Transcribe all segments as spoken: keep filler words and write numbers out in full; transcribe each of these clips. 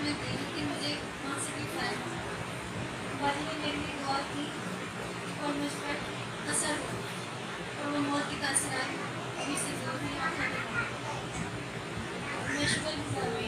मैं गई कि मुझे वहाँ से भी फायदा हुआ। वाली ने मेरे लिए दुआ की और मुझ पर असर हुआ और वो मौत के तासरात अभी से दूर नहीं आता। मैं शुक्र गुजार हुई।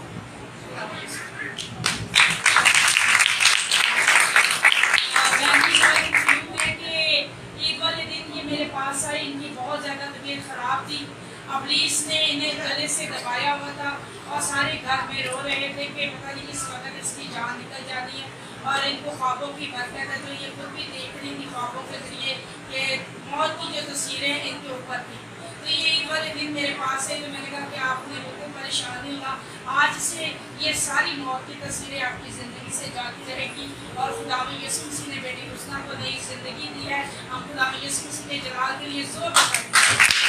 ईद वाले दिन ये मेरे पास आई, इनकी बहुत ज़्यादा तबीयत ख़राब थी। अबलीस ने इन्हें गले से दबाया हुआ था और सारे घर में रो रहे थे कि पता नहीं किस वक्त इसकी जान निकल जानी है। और इनको ख्वाबों की बरकत है, तो ये खुद भी देख रही थी ख्वाबों के जरिए कि मौत की जो तस्वीरें इनके ऊपर थी। तो ये ईद वाले दिन मेरे पास है, तो मैंने कहा कि आपने बिल्कुल परेशान नहीं होगा, आज से ये सारी मौत की तस्वीरें आपकी ज़िंदगी से जाती रहेगी। और खुदा यीशु मसीह ने बेटी हुस्ना को नई ज़िंदगी दी है। हम खुदा यीशु मसीह के जलाल के लिए जोर लगाते हैं।